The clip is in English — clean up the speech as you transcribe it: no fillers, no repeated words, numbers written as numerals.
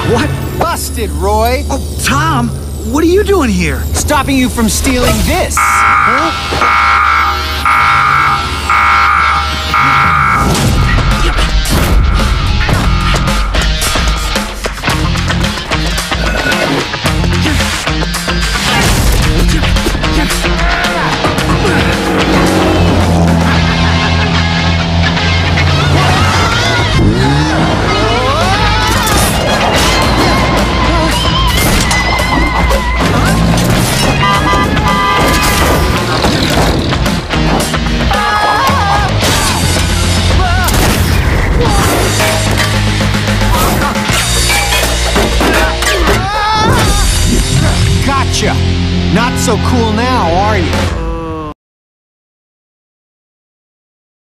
What? Busted, Roy. Oh, Tom, what are you doing here? Stopping you from stealing this. Huh? Not so cool now, are you?